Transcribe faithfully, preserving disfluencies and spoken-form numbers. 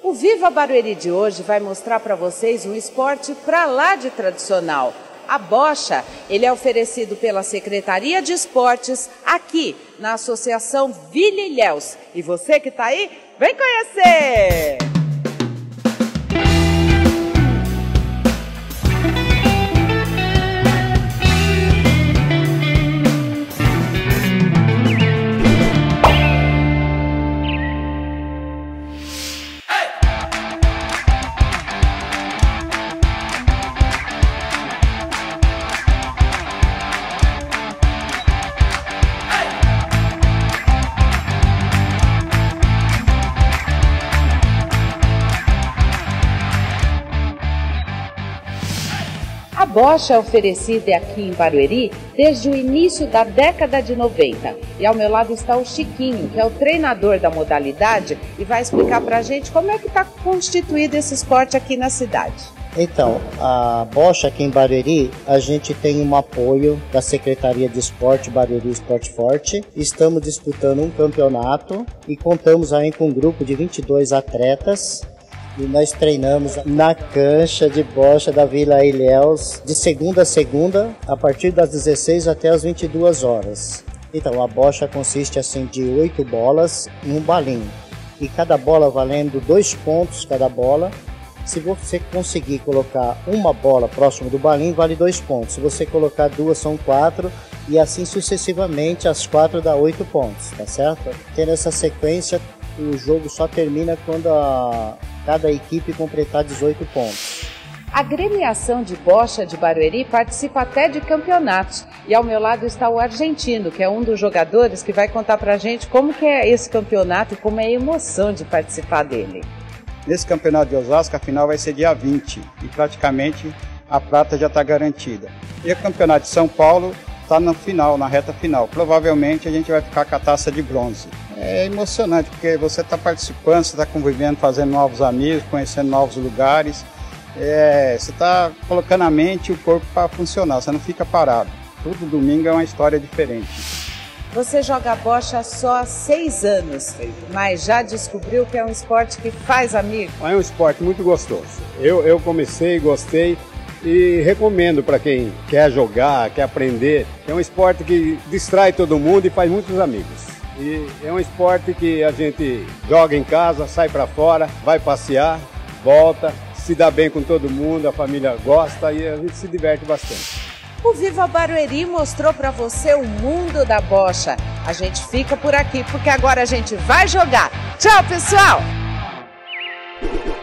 O Viva Barueri de hoje vai mostrar para vocês um esporte pra lá de tradicional. A bocha, ele é oferecido pela Secretaria de Esportes aqui na Associação Vila Ilhéus. E você que está aí, vem conhecer! A bocha é oferecida aqui em Barueri desde o início da década de noventa. E ao meu lado está o Chiquinho, que é o treinador da modalidade e vai explicar para a gente como é que está constituído esse esporte aqui na cidade. Então, a bocha aqui em Barueri, a gente tem um apoio da Secretaria de Esporte Barueri Esporte Forte. Estamos disputando um campeonato e contamos aí com um grupo de vinte e dois atletas. E nós treinamos na cancha de bocha da Vila Ilhéus de segunda a segunda, a partir das dezesseis até as vinte e duas horas. Então a bocha consiste assim de oito bolas e um balinho. E cada bola valendo dois pontos cada bola. Se você conseguir colocar uma bola próximo do balinho, vale dois pontos. Se você colocar duas, são quatro. E assim sucessivamente, as quatro dá oito pontos, tá certo? Tendo essa sequência, o jogo só termina quando a... cada equipe completar dezoito pontos. A gremiação de bocha de Barueri participa até de campeonatos. E ao meu lado está o argentino, que é um dos jogadores que vai contar pra gente como que é esse campeonato e como é a emoção de participar dele. Nesse campeonato de Osasco, a final vai ser dia vinte e praticamente a prata já está garantida. E o campeonato de São Paulo está no final, na reta final. Provavelmente a gente vai ficar com a taça de bronze. É emocionante, porque você está participando, você está convivendo, fazendo novos amigos, conhecendo novos lugares. É, você está colocando a mente e o corpo para funcionar, você não fica parado. Todo domingo é uma história diferente. Você joga bocha só há seis anos, mas já descobriu que é um esporte que faz amigo? É um esporte muito gostoso. Eu, eu comecei, gostei e recomendo para quem quer jogar, quer aprender. É um esporte que distrai todo mundo e faz muitos amigos. E é um esporte que a gente joga em casa, sai para fora, vai passear, volta, se dá bem com todo mundo, a família gosta e a gente se diverte bastante. O Viva Barueri mostrou para você o mundo da bocha. A gente fica por aqui porque agora a gente vai jogar. Tchau, pessoal!